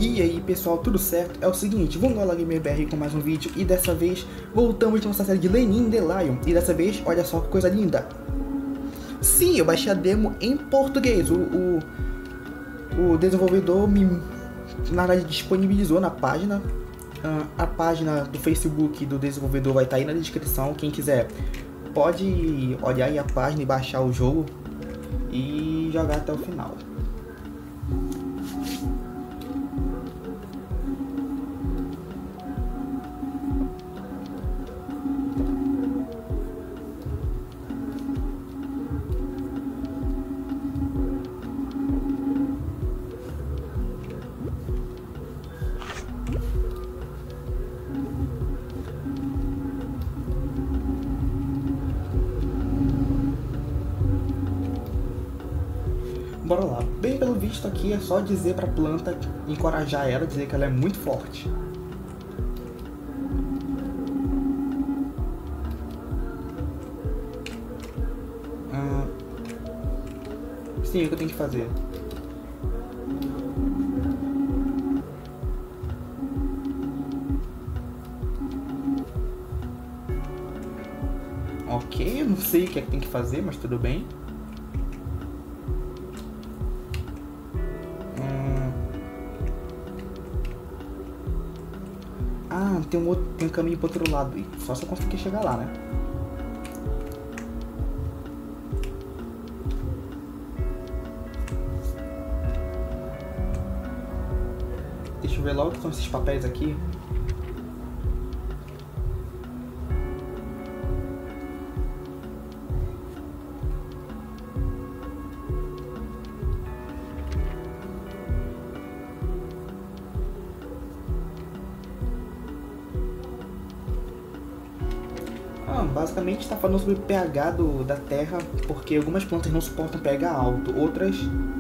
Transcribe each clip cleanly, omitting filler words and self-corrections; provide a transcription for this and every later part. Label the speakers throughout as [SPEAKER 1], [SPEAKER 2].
[SPEAKER 1] E aí pessoal, tudo certo? É o seguinte, vamos lá GamerBR com mais um vídeo e dessa vez voltamos de nossa série de Lenin The Lion. E dessa vez, olha só que coisa linda. Sim, eu baixei a demo em português, o desenvolvedor na verdade disponibilizou na página. A página do Facebook do desenvolvedor vai estar aí na descrição, quem quiser pode olhar aí a página e baixar o jogo e jogar até o final. Bora lá. Bem, pelo visto aqui é só dizer pra planta, encorajar ela, dizer que ela é muito forte. Sim, o que eu tenho que fazer? Ok, eu não sei o que é que tem que fazer, mas tudo bem. Ah, tem um caminho pro outro lado. Só se eu conseguir chegar lá, né? Deixa eu ver logo o que são esses papéis aqui. Basicamente está falando sobre o pH da terra, porque algumas plantas não suportam pH alto, outras...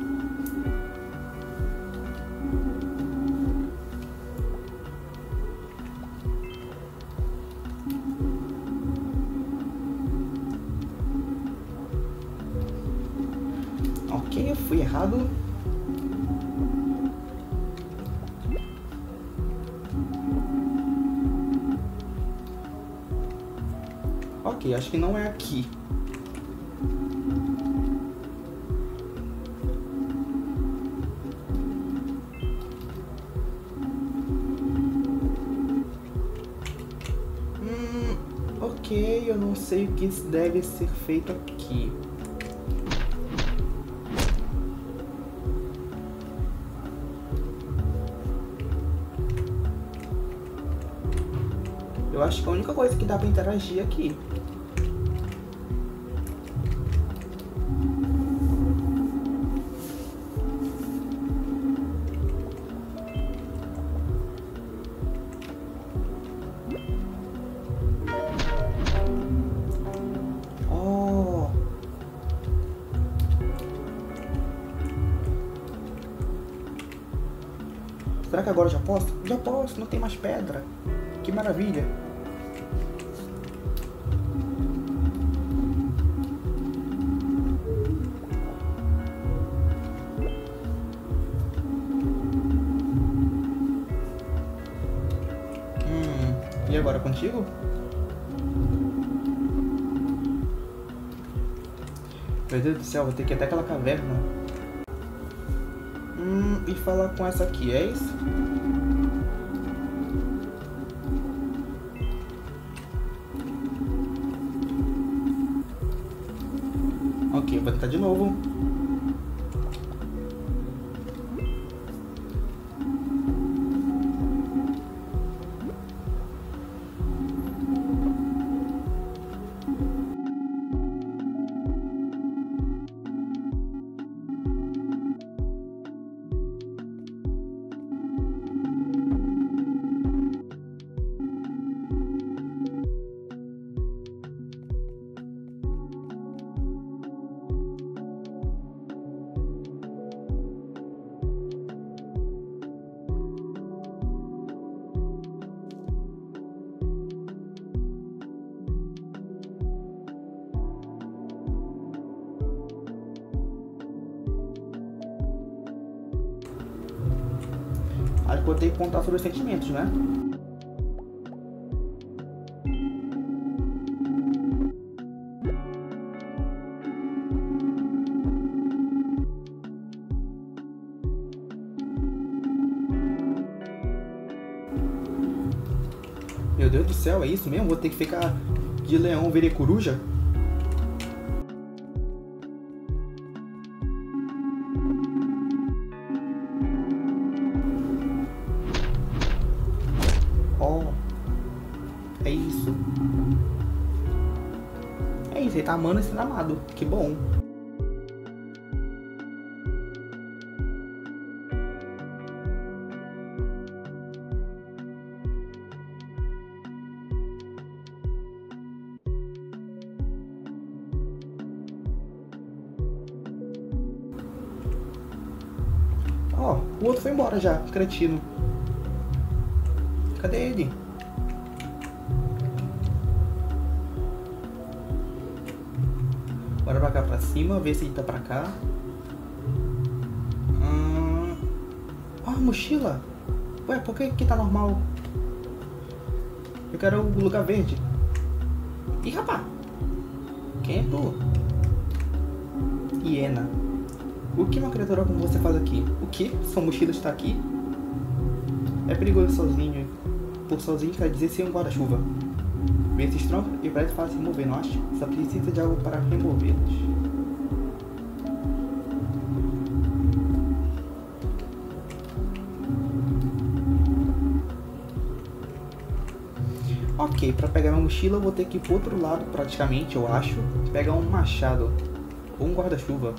[SPEAKER 1] Ok, eu fui errado. Ok, acho que não é aqui. Ok, eu não sei o que deve ser feito aqui. Eu acho que a única coisa que dá pra interagir aqui. Oh! Será que agora eu já posso? Já posso, não tem mais pedra. Que maravilha! E agora contigo? Meu Deus do céu, vou ter que ir até aquela caverna. E falar com essa aqui, é isso? Ok, vou tentar de novo. Acho que vou ter que contar sobre os sentimentos, né? Meu Deus do céu, é isso mesmo? Vou ter que ficar de leão virei coruja? Oh, é isso. É isso, ele tá amando e sendo amado. Que bom. Ó, o outro foi embora já, cretino. Cadê ele? Bora pra cá pra cima, ver se ele tá pra cá. Ó, mochila. Ué, por que aqui tá normal? Eu quero o lugar verde. Ih, rapá. Quem é tu? Hiena. O que uma criatura como você faz aqui? O que? Sua mochila está aqui? É perigoso sozinho. Por sozinho quer dizer sem um guarda-chuva. Esses troncos e prédios fácil de remover, não acha? Só precisa de algo para removê-los. Ok, para pegar minha mochila eu vou ter que ir pro outro lado praticamente, eu acho. Pegar um machado. Ou um guarda-chuva.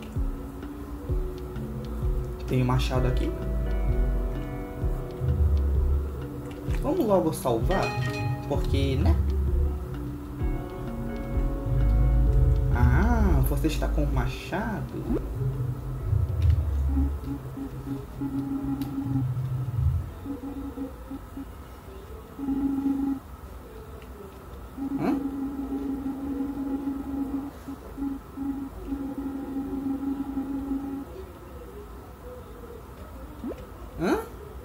[SPEAKER 1] Tem um machado aqui. Vamos logo salvar. Porque, né? Ah, você está com o machado? Hã? Hã?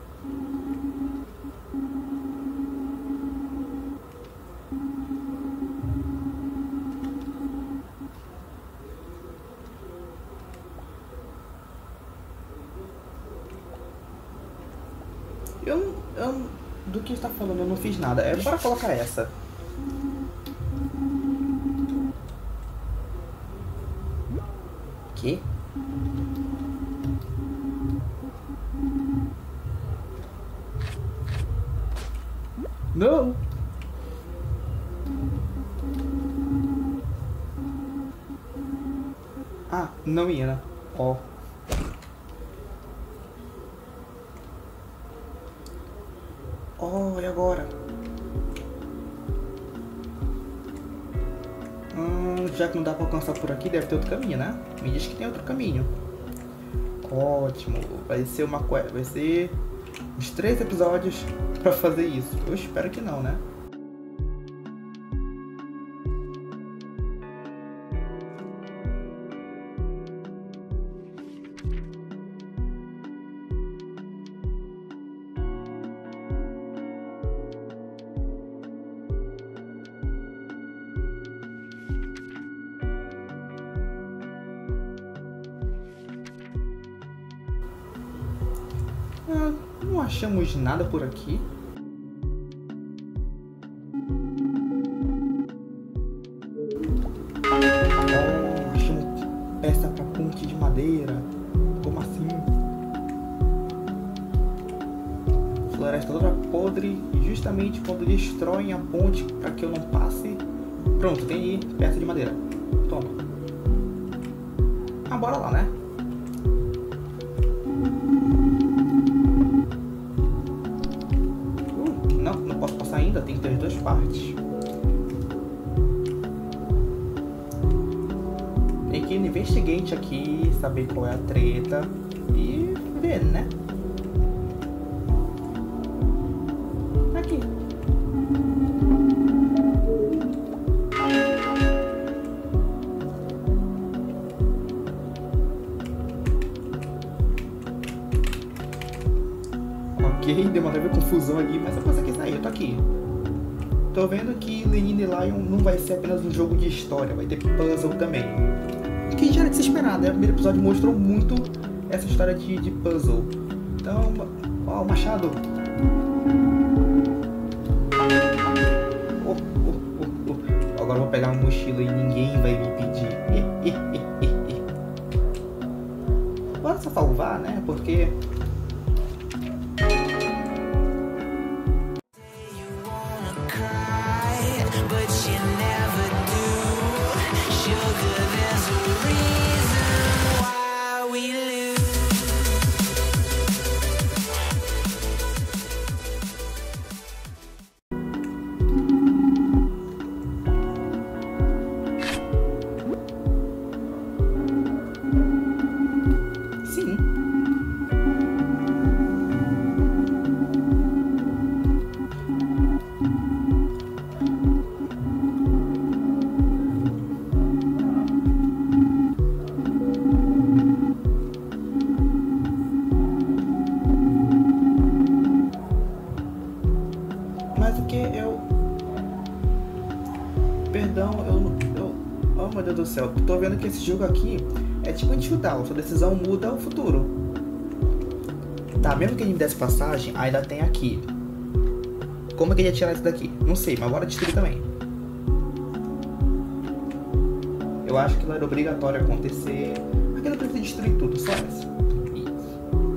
[SPEAKER 1] Do que está falando, eu não fiz nada. Bora colocar essa. Que? Não! Ah, não ia, né? Ó. Oh, e agora? Já que não dá pra alcançar por aqui, deve ter outro caminho, né? Me diz que tem outro caminho. Ótimo. Vai ser vai ser uns 3 episódios pra fazer isso. Eu espero que não, né? Não achamos nada por aqui. Oh, achamos peça pra ponte de madeira. Como assim? Floresta toda podre. E justamente quando destroem a ponte para que eu não passe. Pronto, tem aí peça de madeira. Toma. Ah, bora lá, né? Não posso passar ainda, tem que ter as 2 partes. Tem que ir no investigante aqui, saber qual é a treta e ver, né? Aqui. Ok. buguei, deu uma leve confusão ali, mas eu consegui sair, eu tô aqui. Tô vendo que Lenin the Lion não vai ser apenas um jogo de história, vai ter puzzle também. Que já era de se esperar, né? O primeiro episódio mostrou muito essa história de puzzle. Então, ó, o machado. Agora eu vou pegar uma mochila e ninguém vai me pedir. Bora só salvar, né? Porque... Oh meu Deus do céu, tô vendo que esse jogo aqui é tipo Until, sua decisão muda o futuro. Tá, mesmo que ele me desse passagem, ainda tem aqui. Como é que ele ia tirar isso daqui? Não sei, mas bora destruir também. Eu acho que não era obrigatório acontecer. Aqui não precisa destruir tudo, só essa. Isso.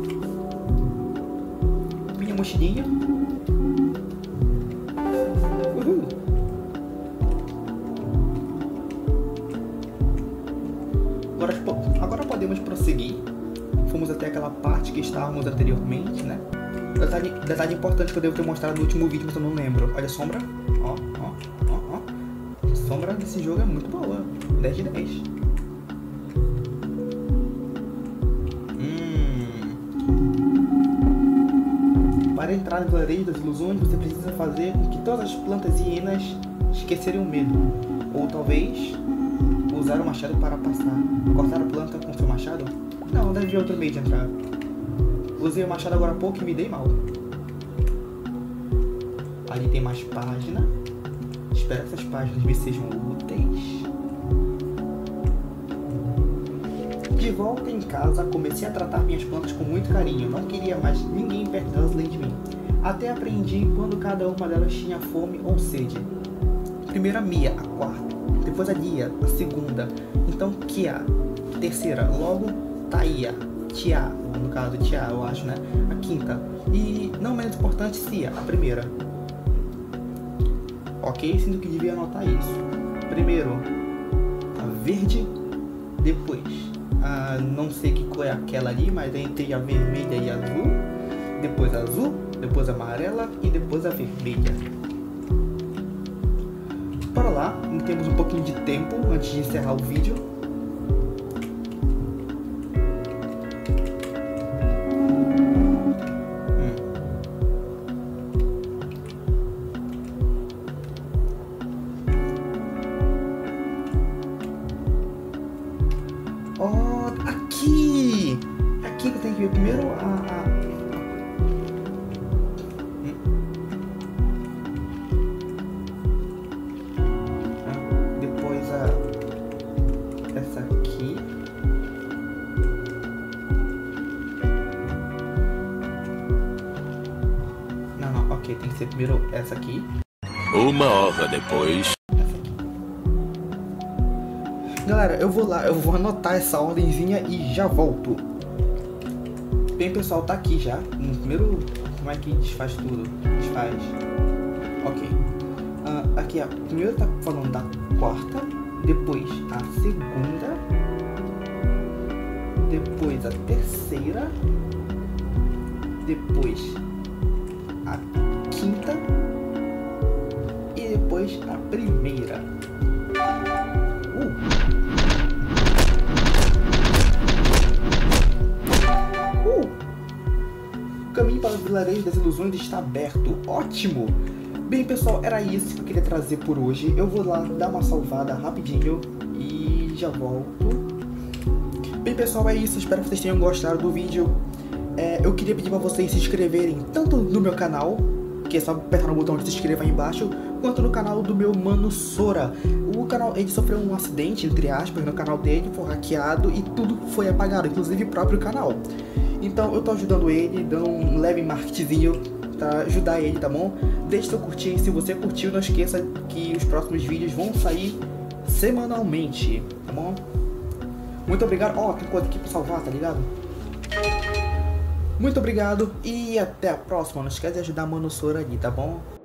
[SPEAKER 1] Minha mochilinha. Uhul. Agora podemos prosseguir. Fomos até aquela parte que estávamos anteriormente, né? Detalhe importante que eu devo ter mostrado no último vídeo, mas eu não lembro. Olha a sombra. Ó. A sombra desse jogo é muito boa. 10 de 10. Para entrar no vilarejo das ilusões, você precisa fazer com que todas as plantas e hienas esquecerem o medo. Ou talvez usar o machado para passar. Cortar a planta com seu machado? Não, deve haver outro meio de entrar. Usei o machado agora há pouco e me dei mal. Ali tem mais página. Espero que essas páginas me sejam úteis. De volta em casa, comecei a tratar minhas plantas com muito carinho. Não queria mais ninguém perto delas além de mim. Até aprendi quando cada uma delas tinha fome ou sede. Primeiro a Mia, a quarta. Depois a Lia, a segunda. Então Kia, a terceira. Logo Taia, Tia, no caso Tia, eu acho, né? A quinta. E não menos importante, Cia, a primeira. Ok, sinto que devia anotar isso. Primeiro a verde, depois a não sei que cor é aquela ali, mas entre a vermelha e a azul. Depois a azul, depois a amarela e depois a vermelha. Para lá, temos um pouquinho de tempo antes de encerrar o vídeo. Oh, aqui! Aqui que eu tenho que ver primeiro depois essa aqui. Não, ok, tem que ser primeiro essa aqui.
[SPEAKER 2] Uma hora depois.
[SPEAKER 1] Galera, eu vou anotar essa ordenzinha e já volto. Bem, pessoal, tá aqui já. No primeiro, como é que desfaz tudo? Desfaz. Ok. Aqui, ó. Primeiro tá falando da quarta, depois a segunda, depois a terceira, depois a quinta e depois a primeira. O caminho para o vilarejo das ilusões está aberto. Ótimo! Bem, pessoal, era isso que eu queria trazer por hoje. Eu vou lá dar uma salvada rapidinho e já volto. Bem, pessoal, é isso. Espero que vocês tenham gostado do vídeo. eu queria pedir pra vocês se inscreverem tanto no meu canal, que é só apertar no botão de se inscrever aí embaixo, quanto no canal do meu mano Sora. O canal, ele sofreu um acidente, entre aspas, no canal dele, foi hackeado e tudo foi apagado, inclusive o próprio canal. Então eu tô ajudando ele, dando um leve marketingzinho pra ajudar ele, tá bom? Deixe seu curtir, se você curtiu, não esqueça que os próximos vídeos vão sair semanalmente, tá bom? Muito obrigado. Ó, tem coisa aqui pra salvar, tá ligado? Muito obrigado e até a próxima. Não esquece de ajudar a Mano Sora ali, tá bom?